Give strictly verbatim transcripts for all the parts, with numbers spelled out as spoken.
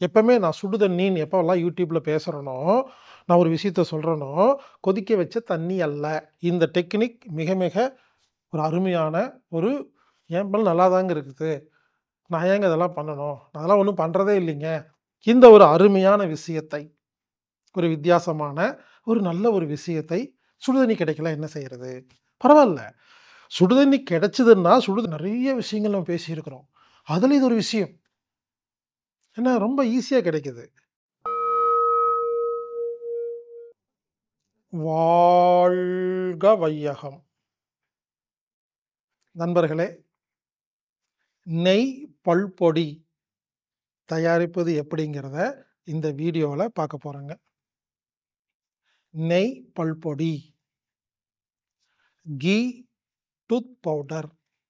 எப்பவுமே நான் சுடு தண்ணீன்னு எப்போலாம் யூடியூப்ல பேசுறேனோ, நான் ஒரு விஷயத்த சொல்றேனோ, கொதிக்க வச்ச தண்ணி அல்ல. இந்த டெக்னிக் மிக மிக ஒரு அருமையான ஒரு என் மேல நல்லாதாங்க இருக்குது. நான் ஏங்க இதெல்லாம் பண்ணணும்? நான் அதெல்லாம் ஒண்ணும் பண்றதே இல்லைங்க. இந்த ஒரு அருமையான விஷயத்தை, ஒரு வித்தியாசமான ஒரு நல்ல ஒரு விஷயத்தை சுடுதண்ணி கிடைக்கல என்ன செய்றது? பரவால்ல. சுடுதண்ணி கிடைச்சதுன்னா, சுடு நெறைய விஷயங்கள் நம்ம பேசியிருக்கிறோம். அதுல இது ஒரு விஷயம். ஏன்னா ரொம்ப ஈஸியா கிடைக்குது. வாழ்க வையகம். நண்பர்களே, நெய் பல்பொடி தயாரிப்பது எப்படிங்கிறத இந்த வீடியோல பார்க்க போறோங்க. நெய் பல்பொடி, கீ டூத் பவுடர்.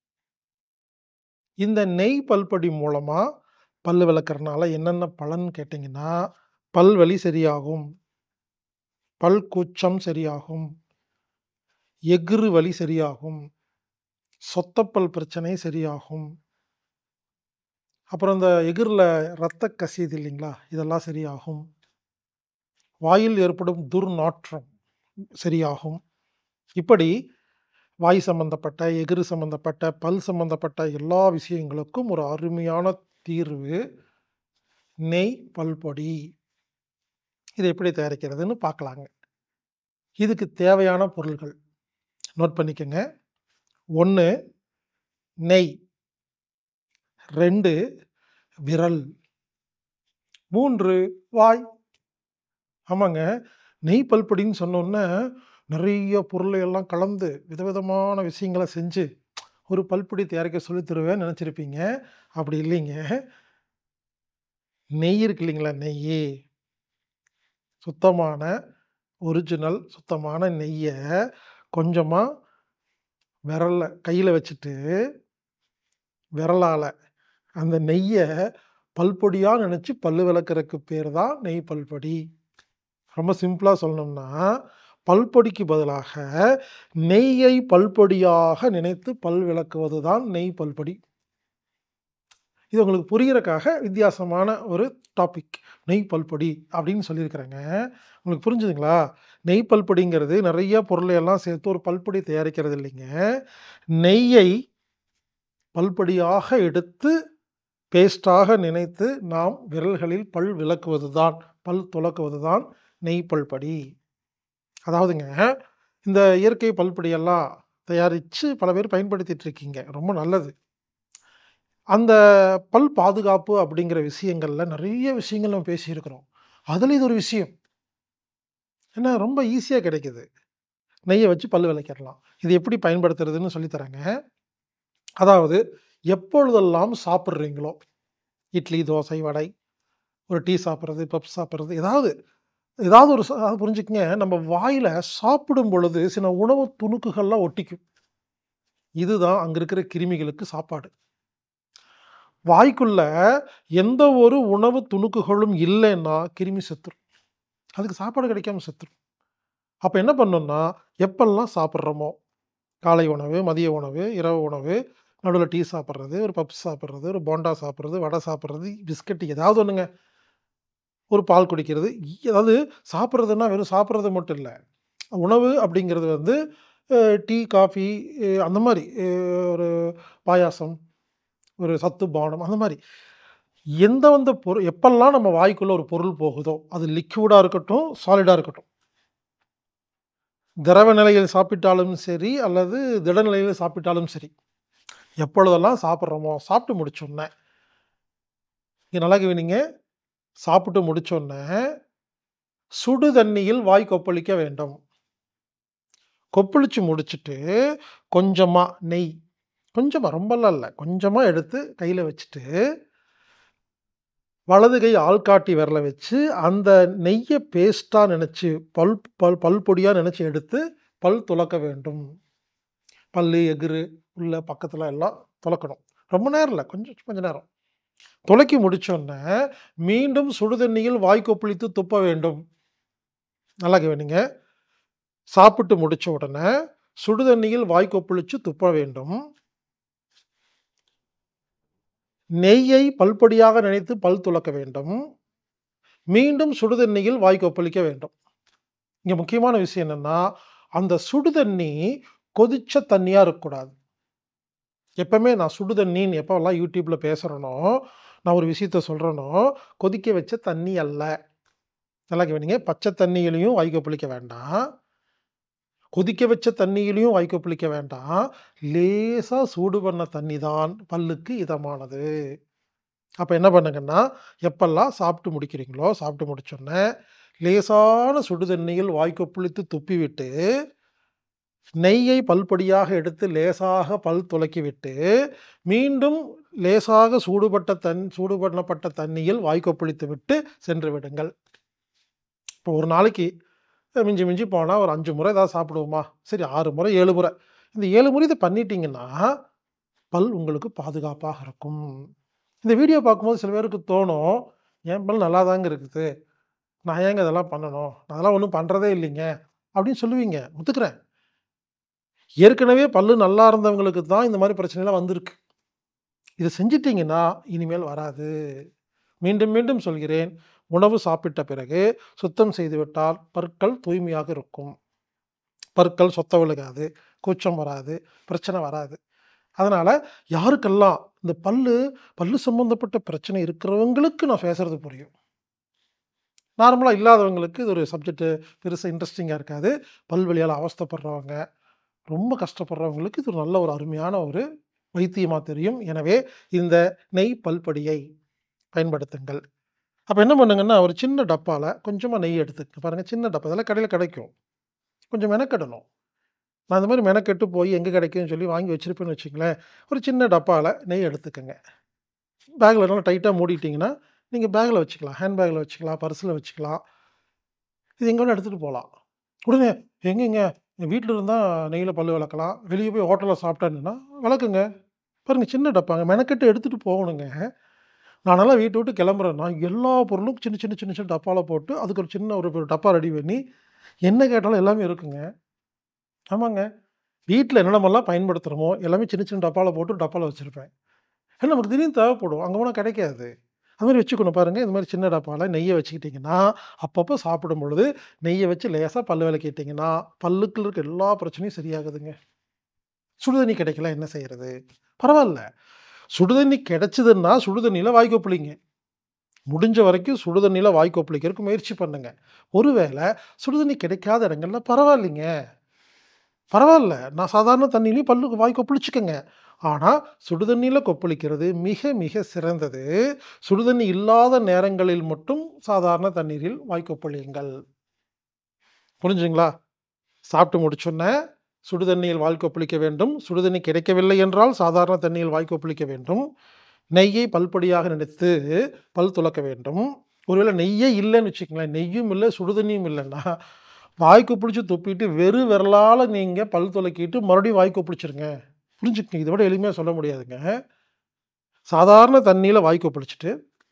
இந்த நெய் பல்பொடி மூலமா பல்லு விளக்கறனால என்னென்ன பலன் கேட்டீங்கன்னா, பல்வலி சரியாகும், பல் கூச்சம் சரியாகும், எகுறு வலி சரியாகும், சொத்தப்பல் பிரச்சனை சரியாகும். அப்புறம் இந்த எகிர்ல ரத்த கசியுது இல்லைங்களா? இதெல்லாம் சரியாகும். வாயில் ஏற்படும் துர்நாற்றம் சரியாகும். இப்படி வாய் சம்பந்தப்பட்ட, எகிறு சம்பந்தப்பட்ட, பல் சம்பந்தப்பட்ட எல்லா விஷயங்களுக்கும் ஒரு அருமையான தீர்வு நெய் பல்பொடி. இத எப்படி தயாரிக்கிறதுன்னு பார்க்கலாங்க. இதுக்கு தேவையான பொருள்கள் நோட் பண்ணிக்கங்க. ஒன்று நெய், ரெண்டு விரல், மூன்று வாய். ஆமாங்க. நெய் பல்பொடின்னு சொன்னோனே, நெறைய பொருளை எல்லாம் கலந்து, விதவிதமான விஷயங்கள செஞ்சு, ஒரு பல்பொடி தயாரிக்க சொல்லி தருவேன்னு நெனச்சிருப்பீங்க. அப்படி இல்லைங்க. நெய் இருக்கு இல்லைங்களா? நெய்யி. சுத்தமான, ஒரிஜினல் சுத்தமான நெய்ய கொஞ்சமா விரல்ல கையில வச்சுட்டு, விரலால அந்த நெய்ய பல்பொடியா நெனச்சு பல்லு விளக்குறதுக்கு பேரு தான் நெய் பல்பொடி. ரொம்ப சிம்பிளா சொல்லணும்னா, பல்பொடிக்கு பதிலாக நெய்யை பல்பொடியாக நினைத்து பல் விளக்குவது தான் நெய் பல்பொடி. இது உங்களுக்கு புரியிறக்காக வித்தியாசமான ஒரு டாபிக். நெய் பல்பொடி அப்படின்னு சொல்லியிருக்கிறேங்க. உங்களுக்கு புரிஞ்சுதுங்களா? நெய் பல்பொடிங்கிறது நெறைய பொருளை எல்லாம் சேர்த்து ஒரு பல்பொடி தயாரிக்கிறது இல்லைங்க. நெய்யை பல்பொடியாக எடுத்து பேஸ்ட்டாக நினைத்து நாம் விரல்களில் பல் விளக்குவது தான், பல் துலக்குவது தான் நெய் பல்பொடி. அதாவதுங்க, இந்த இயற்கை பல்பொடியெல்லாம் தயாரிச்சு பல பேர் பயன்படுத்திட்டு இருக்கீங்க. ரொம்ப நல்லது. அந்த பல் பாதுகாப்பு அப்படிங்கிற விஷயங்கள்ல நெறைய விஷயங்கள் நம்ம பேசியிருக்கிறோம். அதுல இது ஒரு விஷயம். ஏன்னா ரொம்ப ஈஸியா கிடைக்குது. நெய்ய வச்சு பல் விளக்கிடலாம். இது எப்படி பயன்படுத்துறதுன்னு சொல்லி தரேங்க. அதாவது எப்பொழுதெல்லாம் சாப்பிடுறீங்களோ, இட்லி, தோசை, வடை, ஒரு டீ சாப்பிடுறது, பப்ஸ் சாப்பிடுறது, ஏதாவது ஏதாவது ஒரு ச அதாவது புரிஞ்சுக்கங்க, நம்ம வாயில சாப்பிடும் பொழுது சில உணவு துணுக்குகள்லாம் ஒட்டிக்கும். இதுதான் அங்க இருக்கிற கிருமிகளுக்கு சாப்பாடு. வாய்க்குள்ள எந்த ஒரு உணவு துணுக்குகளும் இல்லைன்னா, கிருமி செத்துரும். அதுக்கு சாப்பாடு கிடைக்காம செத்துரும். அப்ப என்ன பண்ணணும்னா, எப்பல்லாம் சாப்பிடுறோமோ, காலை உணவு, மதிய உணவு, இரவு உணவு, நடுவுல டீ சாப்பிடுறது, ஒரு பப்ஸ் சாப்பிடுறது, ஒரு போண்டா சாப்பிடுறது, வடை சாப்பிடுறது, பிஸ்கட் ஏதாவது ஒண்ணுங்க. ஒரு பால் குடிக்கிறது. அதாவது சாப்பிடுறதுன்னா வெறும் சாப்பிடுறது மட்டும் இல்ல. உணவு அப்படிங்கிறது வந்து அ டீ, காஃபி அ அந்த மாரி அ ஒரு பாயாசம், ஒரு சத்து பானம் அந்த மாரி. எந்த வந்த பொரு எப்பல்லாம் நம்ம வாய்க்குள்ள ஒரு பொருள் போகுதோ, அது லிக்விடா இருக்கட்டும், சாலிடா இருக்கட்டும். திரவ நிலையில் சாப்பிட்டாலும் சரி, அல்லது திட நிலையில சாப்பிட்டாலும் சரி. எப்பொழுதெல்லாம் சாப்பிடுறோமோ, சாப்பிட்டு முடிச்சோனே, இங்க நல்லா கவனிங்க. சாப்பிட்டு முடிச்சோனே, சுடு தண்ணீயில் வாய் கொப்பளிக்க வேண்டும். கொப்பளிச்சு முடிச்சுட்டு, கொஞ்சமா நெய், கொஞ்சமா ரொம்பலாம் இல்ல. கொஞ்சமா எடுத்து கையில வச்சுட்டு, வலது கை ஆள்காட்டி விரல வச்சு, அந்த நெய்ய பேஸ்ட்டா நெனச்சு, பல் பல் பல் பொடியா நெனச்சு எடுத்து, பல் துலக்க வேண்டும். பல்லு, எகிறு, உள்ள பக்கத்துல எல்லாம் துலக்கணும். ரொம்ப நேரம் இல்ல. கொஞ்சம் கொஞ்ச நேரம். துலக்கி முடிச்சோனே, மீண்டும் சுடு தண்ணீயில் வாய் கொப்பளித்து துப்ப வேண்டும். நல்லா கவனிங்க. சாப்பிட்டு முடிச்ச உடனே, சுடு தண்ணீயில் வாய் கொப்பளிச்சு துப்ப வேண்டும். நெய்யை பல்பொடியாக நினைத்து பல் துலக்க வேண்டும். மீண்டும் சுடுதண்ணியில் வாய் கொப்பளிக்க வேண்டும். இங்க முக்கியமான விஷயம் என்னன்னா, அந்த சுடுதண்ணி கொதிச்ச தண்ணியா இருக்கக்கூடாது. எப்பவுமே நான் சுடுதண்ணீன்னு எப்போலாம் YouTubeல பேசுறேனோ, நான் ஒரு விஷயத்த சொல்றேனோ, கொதிக்க வச்ச தண்ணி அல்ல. நல்லா கவனிங்க. பச்சை தண்ணியிலயும் வாய் கொப்பளிக்க வேண்டாம். கொதிக்க வச்ச தண்ணியிலயும் வாய் கொப்பளிக்க வேண்டாம். லேசா சூடு பண்ண தண்ணி தான் பல்லுக்கு இதமானது. அப்ப என்ன பண்ணுங்கன்னா, எப்பல்லாம் சாப்பிட்டு முடிக்கிறீங்களோ, சாப்பிட்டு முடிச்சோனே, லேசான சுடு தண்ணீயில் வாய் கொப்பளித்து துப்பிவிட்டு, நெய்யை பல்பொடியாக எடுத்து லேசாக பல் துலக்கிவிட்டு, மீண்டும் லேசாக சூடுபட்ட தண் சூடு பண்ணப்பட்ட தண்ணீயில் வாய் கொப்பளித்து விட்டு சென்று விடுங்கள். இப்போ ஒரு நாளைக்கு மிஞ்சி மிஞ்சி போனா ஒரு அஞ்சு முறை ஏதாவது சாப்பிடுவோமா? சரி ஆறு முறை, ஏழு முறை. இந்த ஏழு முறை இத பண்ணிட்டீங்கன்னா, பல் உங்களுக்கு பாதுகாப்பாக இருக்கும். இந்த வீடியோ பார்க்கும்போது சில பேருக்கு தோணும், என் பல் நல்லாதாங்க இருக்குது. நான் ஏங்க இதெல்லாம் பண்ணணும்? நான் அதெல்லாம் ஒண்ணும் பண்றதே இல்லைங்க. அப்படின்னு சொல்லுவீங்க. ஒத்துக்கிறேன். ஏற்கனவே பல்லு நல்லா இருந்தவங்களுக்கு தான் இந்த மாரி பிரச்சனைலாம் வந்திருக்கு. இத செஞ்சுட்டீங்கன்னா, இனிமேல் வராது. மீண்டும் மீண்டும் சொல்கிறேன். உணவு சாப்பிட்ட பிறகு சுத்தம் செய்துவிட்டால் பற்கள் தூய்மையாக இருக்கும். பற்கள் சொத்த விழுகாது, கூச்சம் வராது, பிரச்சனை வராது. அதனால யாருக்கெல்லாம் இந்த பல்லு பல்லு சம்பந்தப்பட்ட பிரச்சனை இருக்கிறவங்களுக்கு நான் பேசுறது புரியும். நார்மலா இல்லாதவங்களுக்கு இது ஒரு சப்ஜெக்ட் பெருசா இன்ட்ரஸ்டிங்கா இருக்காது. பல்வலியால அவஸ்தைப்படுறவங்க, ரொம்ப கஷ்டப்படுறவங்களுக்கு இது ஒரு நல்ல ஒரு அருமையான ஒரு வைத்தியமா தெரியும். எனவே இந்த நெய் பல்பொடியை பயன்படுத்துங்கள். அப்ப என்ன பண்ணுங்கன்னா, ஒரு சின்ன டப்பால கொஞ்சமா நெய் எடுத்துக்கங்க. பாருங்க சின்ன டப்பா. இதெல்லாம் கடையில கிடைக்கும். கொஞ்சம் மெனக்கெடணும். நான் இந்த மாரி மெனக்கெட்டு போய் எங்க கிடைக்குதுன்னு சொல்லி வாங்கி வச்சிருப்பேன்னு வச்சுக்கங்களேன். ஒரு சின்ன டப்பால நெய் எடுத்துக்கங்க. பேக்ல நல்லா டைட்டா மூடிட்டீங்கன்னா, நீங்க பேக்ல வச்சுக்கலாம். ஹேண்ட் பேக்ல வச்சுக்கலாம், பர்ஸ்ல வச்சுக்கலாம். இது எங்க வேணா எடுத்துட்டு போலாம். உடனே எங்கேங்க வீட்ல இருந்தா நெய்யில பல்லு விளக்கலாம். வெளிய போய் ஹோட்டல்ல சாப்பிட்டேன்னா விளக்குங்க. பாருங்க சின்ன டப்பாங்க. மெனக்கெட்டு எடுத்துட்டு போகணுங்க. நானெல்லாம் வீட்ட விட்டு கிளம்புறேன்னா, எல்லா பொருளும் சின்ன சின்ன சின்ன சின்ன டப்பால போட்டு, அதுக்கு ஒரு சின்ன ஒரு ஒரு டப்பா ரெடி பண்ணி, என்ன கேட்டாலும் எல்லாமே இருக்குங்க. ஆமாங்க. வீட்ல என்னென்னமெல்லாம் பயன்படுத்துறோமோ, எல்லாமே சின்ன சின்ன டப்பால போட்டு டப்பால வச்சிருப்பேன். ஏன்னா நமக்கு திடீர்னு தேவைப்படும். அங்க போனா கிடைக்காது. அது மாரி வச்சுக்கணும் பாருங்க. இந்த மாரி சின்ன டப்பால நெய்ய வச்சுக்கிட்டீங்கன்னா, அப்பப்போ சாப்பிடும் பொழுது நெய்ய வச்சு லேசா பல்லு விளக்கிட்டீங்கன்னா, பல்லுக்குள்ள இருக்க எல்லா பிரச்சனையும் சரியாகுதுங்க. சுடுதண்ணி கிடைக்கல என்ன செய்றது? பரவால்ல. சுடுதண்ணி கிடைச்சதுன்னா, சுடுதண்ணியில வாய் கொப்பளிங்க. முடிஞ்ச வரைக்கும் சுடுதண்ணியில வாய் கொப்பளிக்கிறதுக்கு முயற்சி பண்ணுங்க. ஒருவேள சுடுதண்ணி கிடைக்காத இடங்கள்ல பரவாயில்லைங்க. பரவால்ல. நான் சாதாரண தண்ணீலயும் பல்லுக்கு வாய் கொப்பளிச்சுக்கங்க. ஆனா, சுடுதண்ணீல கொப்பளிக்கிறது மிக மிக சிறந்தது. சுடுதண்ணி இல்லாத நேரங்களில் மட்டும் சாதாரண தண்ணீரில் வாய் கொப்பளியுங்கள். புரிஞ்சுதுங்களா? சாப்பிட்டு முடிச்சோன்னே, சுடுதண்ணீயில் வாய் கொப்பளிக்க வேண்டும். சுடுதண்ணி கிடைக்கவில்லை என்றால், சாதாரண தண்ணீயில் வாய் கொப்பளிக்க வேண்டும். நெய்யை பல்பொடியாக நினைத்து பல் துலக்க வேண்டும். ஒருவேளை நெய்யே இல்லன்னு வச்சுக்கங்களேன், நெய்யும் இல்ல, சுடுதண்ணியும் இல்லன்னா, வாய் கொப்பளிச்சு துப்பிட்டு வெறும் விரலால நீங்க பல் துலக்கிட்டு மறுபடியும் வாய் கொப்பளிச்சுருங்க. புரிஞ்சுக்கங்க. இத விட எளிமையா சொல்ல முடியாதுங்க. சாதாரண தண்ணீல வாய் கொப்பளிச்சுட்டு,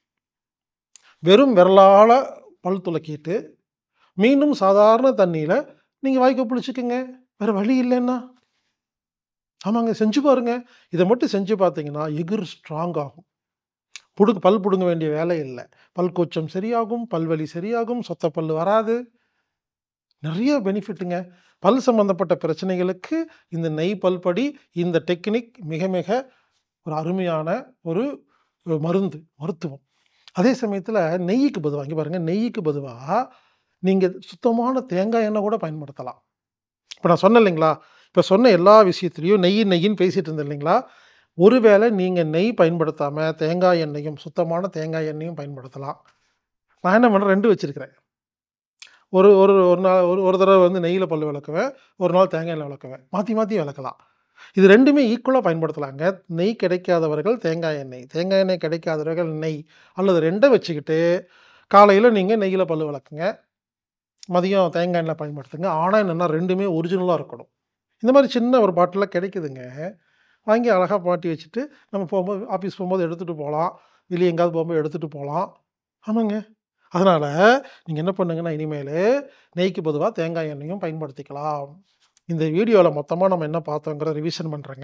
வெறும் விரலால பல் துலக்கிட்டு, மீண்டும் சாதாரண தண்ணீல நீங்க வாய் கொப்பளிச்சுக்கங்க. வேற வழி இல்லன்னா. ஆமாங்க. செஞ்சு பாருங்க. இத மட்டும் செஞ்சு பார்த்தீங்கன்னா, எகிர் ஸ்ட்ராங் ஆகும். புடுங்க பல் புடுங்க வேண்டிய வேலை இல்ல. பல் கூச்சம் சரியாகும், பல்வலி சரியாகும், சொத்த பல்லு வராது. நெறைய பெனிஃபிட்டுங்க. பல் சம்பந்தப்பட்ட பிரச்சனைகளுக்கு இந்த நெய் பல்பொடி, இந்த டெக்னிக் மிக மிக ஒரு அருமையான ஒரு மருந்து, மருத்துவம். அதே சமயத்தில நெய்யிக்கு பதுவா இங்க பாருங்க, நெய்யிக்கு பதுவா நீங்க சுத்தமான தேங்காய் எண்ணெய் கூட பயன்படுத்தலாம். இப்ப நான் சொன்னேன் இல்லைங்களா? இப்ப சொன்ன எல்லா விஷயத்திலயும் நெய் நெய்யின்னு பேசிட்டு இருந்தேன் இல்லைங்களா? ஒருவேளை நீங்க நெய் பயன்படுத்தாம தேங்காய் எண்ணெயும், சுத்தமான தேங்காய் எண்ணெயும் பயன்படுத்தலாம். நான் என்ன பண்றேன் ரெண்டு வச்சிருக்கிறேன். ஒரு ஒரு ஒரு நாள் ஒரு ஒரு தடவ வந்து நெய்யில பல்லு விளக்குவேன். ஒரு நாள் தேங்காய் எண்ணெயில விளக்குவேன். மாத்தி மாத்தி விளக்கலாம். இது ரெண்டுமே ஈக்குவலா பயன்படுத்தலாங்க. நெய் கிடைக்காதவர்கள் தேங்காய் எண்ணெய், தேங்காய் எண்ணெய் கிடைக்காதவர்கள் நெய் அல்லது ரெண்ட வச்சுக்கிட்டு, காலையில நீங்க நெய்யில பல்லு விளக்குங்க. மதியம் தேங்காய் எண்ணெய் பயன்படுத்துங்க. ஆனா என்னன்னா ரெண்டுமே ஒரிஜினலா இருக்கணும். இந்த மாரி சின்ன ஒரு பாட்டில்ல கிடைக்குதுங்க. வாங்கி அழகா மாட்டி வச்சுட்டு, நம்ம போம்போது ஆஃபீஸ் போம்போது எடுத்துட்டு போலாம். வெளிய எங்கேயாவது போம்போது எடுத்துட்டு போலாம். ஆமாங்க. அதனால நீங்க என்ன பண்ணுங்கன்னா, இனிமேலு நெய்க்கு பொதுவா தேங்காய் எண்ணெயும் பயன்படுத்திக்கலாம். இந்த வீடியோல மொத்தமா நம்ம என்ன பார்த்தோங்கிறத ரிவிஷன் பண்றேங்க.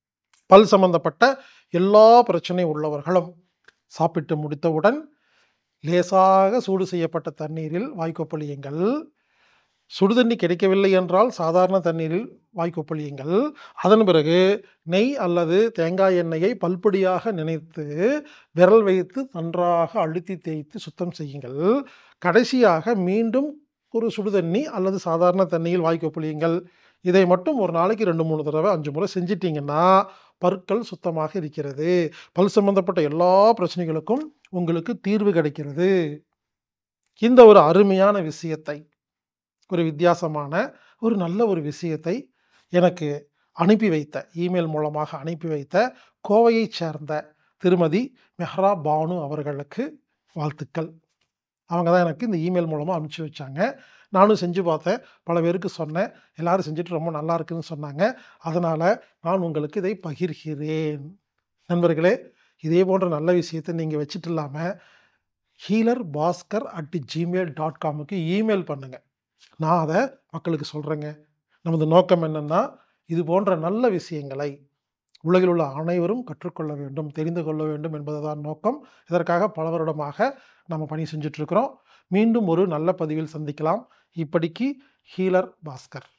பல் சம்பந்தப்பட்ட எல்லா பிரச்சனை உள்ளவர்களும் சாப்பிட்டு முடித்தவுடன் லேசாக சூடு செய்யப்பட்ட தண்ணீரில் வாய்க்கொப்பளியுங்கள். சுடுதண்ணி கிடைக்கவில்லை என்றால் சாதாரண தண்ணீரில் வாய்க்கொப்பளியுங்கள். அதன் பிறகு நெய் அல்லது தேங்காய் எண்ணெயை பல்பொடியாக நினைத்து விரல் வைத்து நன்றாக அழுத்தி தேய்த்து சுத்தம் செய்யுங்கள். கடைசியாக மீண்டும் ஒரு சுடுதண்ணி அல்லது சாதாரண தண்ணியில் வாய்க்கொப்பளியுங்கள். இதை மட்டும் ஒரு நாளைக்கு ரெண்டு மூணு தடவை அஞ்சு முறை செஞ்சிட்டிங்கன்னா பற்கள் சுத்தமாக இருக்கிறது. பல் சம்பந்தப்பட்ட எல்லா பிரச்சனைகளுக்கும் உங்களுக்கு தீர்வு கிடைக்கிறது. இந்த ஒரு அருமையான விஷயத்தை, ஒரு வித்தியாசமான ஒரு நல்ல ஒரு விஷயத்தை எனக்கு அனுப்பி வைத்த, இமெயில் மூலமாக அனுப்பி வைத்த கோவையைச் சேர்ந்த திருமதி மெஹ்ரா பானு அவர்களுக்கு வாழ்த்துக்கள். அவங்க தான் எனக்கு இந்த இமெயில் மூலமாக அனுப்பிச்சி வச்சாங்க. நானும் செஞ்சு பார்த்தேன், பல பேருக்கு சொன்னேன், எல்லாரும் செஞ்சுட்டு ரொம்ப நல்லா இருக்குன்னு சொன்னாங்க. அதனால் நான் உங்களுக்கு இதை பகிர்கிறேன். நண்பர்களே, இதே போன்ற நல்ல விஷயத்தை நீங்கள் வச்சுட்டு இல்லாமல் healer Baskar at Gmail dot காமுக்கு இமெயில் பண்ணுங்கள். நான் அதை மக்களுக்கு சொல்கிறேங்க. நமது நோக்கம் என்னென்னா, இது போன்ற நல்ல விஷயங்களை உலகில் உள்ள அனைவரும் கற்றுக்கொள்ள வேண்டும், தெரிந்து கொள்ள வேண்டும் என்பதுதான் நோக்கம். இதற்காக பல வருடமாக நம்ம பணி செஞ்சிட்ருக்கிறோம். மீண்டும் ஒரு நல்ல பதிவில் சந்திக்கலாம். இப்படிக்கு ஹீலர் பாஸ்கர்.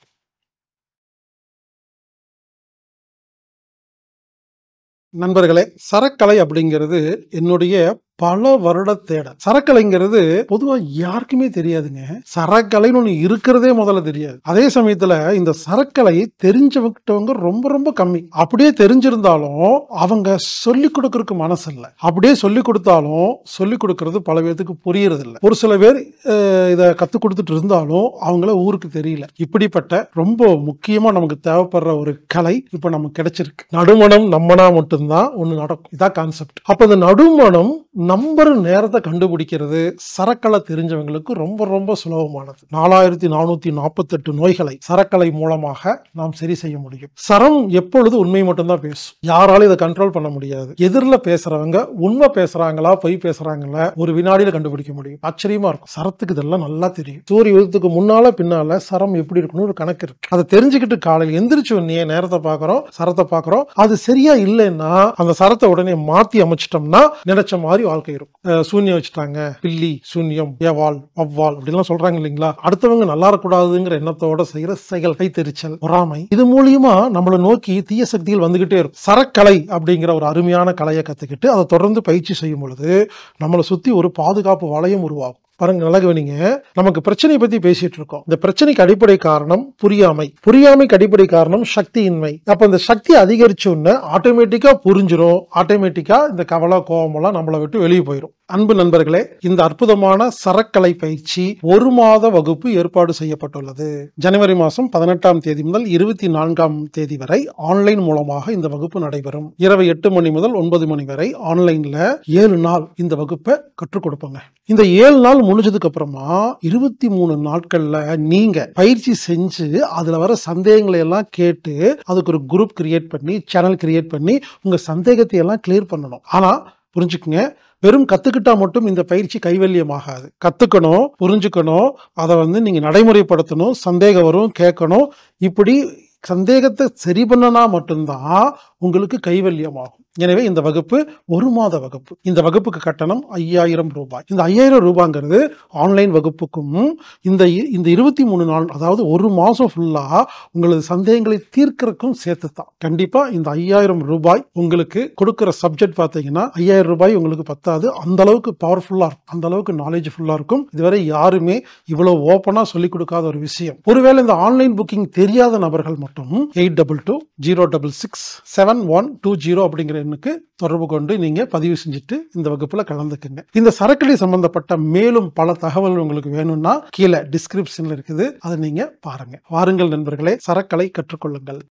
நண்பர்களே, சரக்கலை அப்படிங்கிறது என்னுடைய பல வருட தேடல். சரக்கலைங்கிறது பொதுவாக யாருக்குமே தெரியாதுங்க. சரக்கலைன்னு ஒன்று இருக்கிறதே முதல்ல தெரியாது. அதே சமயத்தில் இந்த சரக்கலை தெரிஞ்சவங்க ரொம்ப ரொம்ப கம்மி. அப்படியே தெரிஞ்சிருந்தாலும் அவங்க சொல்லிக் கொடுக்கறதுக்கு மனசு இல்லை. அப்படியே சொல்லிக் கொடுத்தாலும் சொல்லிக் கொடுக்கறது பல பேருக்கு புரியறது இல்லை. ஒரு சில பேர் இதை கற்றுக் கொடுத்துட்டு இருந்தாலும் அவங்கள ஊருக்கு தெரியல. இப்படிப்பட்ட ரொம்ப முக்கியமாக நமக்கு தேவைப்படுற ஒரு கலை இப்போ நமக்கு கிடைச்சிருக்கு. நடுமணம் நம்மனா மட்டும்தான் ஒன்று நடக்கும். இதான் கான்செப்ட். அப்போ இந்த நடுமணம் நம்பர் நேரத்தை கண்டுபிடிக்கிறது சரக்கலை தெரிஞ்சவங்களுக்கு ரொம்ப ரொம்ப சுலபமானது. நாலாயிரத்தி நானூத்தி நாற்பத்தி எட்டு நோய்களை சரக்கலை மூலமாக நாம் சரி செய்ய முடியும். சரம் எப்பொழுது உண்மை மட்டும்தான் பேசும். யாராலும் இதை கண்ட்ரோல் பண்ண முடியாது. எதிரில் பேசுறவங்க உண்மை பேசுறாங்களா பொய் பேசுறாங்களா ஒரு வினாடியில கண்டுபிடிக்க முடியும். ஆச்சரியமா இருக்கும். சரத்துக்கு இதெல்லாம் நல்லா தெரியும். சூரிய உதயத்துக்கு முன்னால பின்னால சரம் எப்படி இருக்கணும் ஒரு கணக்கு இருக்கு. அதை தெரிஞ்சுக்கிட்டு காலையில் எந்திரிச்சு உடனே நேரத்தை பார்க்கறோம், சரத்தை பார்க்கறோம். அது சரியா இல்லைன்னா அந்த சரத்தை உடனே மாத்தி அமைச்சிட்டோம்னா நினைச்ச மாதிரி வாழ்க்கை இருக்கும். சூன்யம் வச்சுட்டாங்க, பில்லி, சூன்யம், ஏவாள், வவ்வால் அப்படிலாம் சொல்றாங்க இல்லைங்களா? அடுத்தவங்க நல்லா இருக்கக்கூடாதுங்கிற எண்ணத்தோட செய்யற செயல், கைத்தெரிச்சல், பொறாமை, இது மூலியமா நம்மளை நோக்கி தீய சக்திகள் வந்துகிட்டே இருக்கும். சரக்கலை அப்படிங்கிற ஒரு அருமையான கலையை கத்துக்கிட்டு அதை தொடர்ந்து பயிற்சி செய்யும் பொழுது நம்மளை சுத்தி ஒரு பாதுகாப்பு வளையம் உருவாகும். பாருங்க, நல்லா கவனிங்க. நமக்கு பிரச்சனை பத்தி பேசிட்டு இருக்கோம். இந்த பிரச்சனைக்கு அடிப்படை காரணம் புரியாமை. புரியாமைக்கு அடிப்படை காரணம் சக்தியின்மை. அப்ப இந்த சக்தி அதிகரிச்சோன்னு ஆட்டோமேட்டிக்கா புரிஞ்சிடும். ஆட்டோமேட்டிக்கா இந்த கவலை கோபமெல்லாம் நம்மளை விட்டு வெளியே போயிடும். அன்பு நண்பர்களே, இந்த அற்புதமான சரக்கலை பயிற்சி ஒரு மாத வகுப்பு ஏற்பாடு செய்யப்பட்டுள்ளது. ஜனவரி மாதம் பதினெட்டாம் தேதி முதல் இருபத்தி நான்காம் தேதி வரை ஆன்லைன் மூலமாக இந்த வகுப்பு நடைபெறும். இரவு எட்டு மணி முதல் ஒன்பது மணி வரை ஆன்லைன்ல ஏழு நாள் இந்த வகுப்பை கற்றுக் கொடுப்போங்க. இந்த ஏழு நாள் முடிஞ்சதுக்கு அப்புறமா இருபத்தி மூணு நாட்கள்ல நீங்க பயிற்சி செஞ்சு அதுல வர சந்தேகங்களை எல்லாம் கேட்டு அதுக்கு ஒரு குரூப் கிரியேட் பண்ணி சேனல் கிரியேட் பண்ணி உங்க சந்தேகத்தை எல்லாம் கிளியர் பண்ணணும். ஆனா புரிஞ்சுக்குங்க, வெறும் கத்துக்கிட்டா மட்டும் இந்த பயிற்சி கைவல்யமாகாது. கத்துக்கணும், புரிஞ்சுக்கணும், அதை வந்து நீங்க நடைமுறைப்படுத்தணும், சந்தேகம் வரும், கேட்கணும். இப்படி சந்தேகத்தை சரி பண்ணனா மட்டும்தான் உங்களுக்கு கைவல்யமாகும். எனவே இந்த வகுப்பு ஒரு மாத வகுப்பு. இந்த வகுப்புக்கு கட்டணம் ஐயாயிரம் ரூபாய். இந்த ஐயாயிரம் ரூபாங்கிறது ஆன்லைன் வகுப்புக்கும் இந்த இந்த இருபத்தி மூணு நாள், அதாவது ஒரு மாசம் ஃபுல்லா உங்களது சந்தேகங்களை தீர்க்கறதுக்கும் சேர்த்து தான். கண்டிப்பா இந்த ஐயாயிரம் ரூபாய் உங்களுக்கு கொடுக்கிற சப்ஜெக்ட் பார்த்தீங்கன்னா ஐயாயிரம் ரூபாய் உங்களுக்கு பத்தாது. அந்த அளவுக்கு பவர்ஃபுல்லா இருக்கும், அந்த அளவுக்கு நாலேஜ்ஃபுல்லா இருக்கும். இதுவரை யாருமே இவ்வளவு ஓப்பனா சொல்லிக் கொடுக்காத ஒரு விஷயம். ஒருவேளை இந்த ஆன்லைன் புக்கிங் தெரியாத நபர்கள் மட்டும் eight double two zero double six seven one two zero அப்படிங்கிற எண்ணுக்கு தொடர்பு கொண்டு நீங்க பதிவு செஞ்சுட்டு இந்த வகுப்புல கலந்துக்குங்க. இந்த சரக்கலை சம்பந்தப்பட்ட மேலும் பல தகவல் உங்களுக்கு வேணும்னா கீழே டிஸ்கிரிப்ஷன்ல இருக்குது, அதை நீங்க பாருங்க. வாருங்கள் நண்பர்களே, சரக்கலை கற்றுக்கொள்ளுங்கள்.